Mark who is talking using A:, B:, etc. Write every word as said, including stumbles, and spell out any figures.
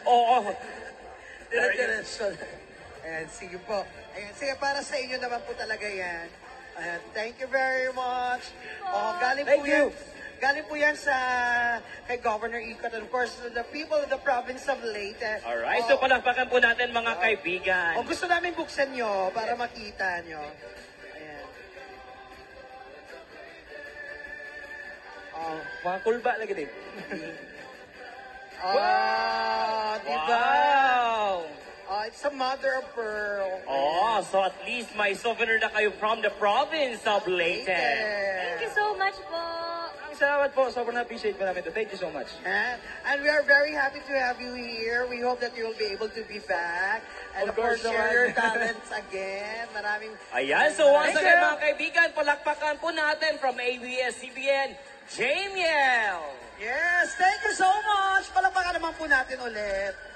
A: Oo.
B: Diretso. Ayan, sige po. Ayan, sige, para sa inyo naman po talaga yan. Ayan, thank you very much. Oh, galing
A: Thank
B: po yan.
A: you.
B: Galing po yan sa kay Governor Icot and of course the people of the province of Leyte.
A: Alright,
B: Oh,
A: so palakpakan po natin mga
B: oh,
A: kaibigan.
B: oh, gusto namin buksan nyo para makita nyo. Ayan.
A: Oh, mga kulba lagi din.
B: Ah, diba?
A: Wow!
B: Oh, it's a mother of pearl.
A: Oh, so at least may souvenir na kayo from the province of Leyte.
C: Thank you so much po.
A: Ang salamat po. Sobrang appreciate po namin ito. Thank you so much.
B: And, and we are very happy to have you here. We hope that you will be able to be back. And of,
A: Of
B: course,
A: course
B: share
A: naman.
B: your talents again. Maraming...
A: Ayan, so once
B: Thank
A: again
B: you.
A: mga kaibigan, palakpakan po natin from A B S C B N, JMielle.
B: Yes, thank you so much. Palakpakan naman po natin ulit.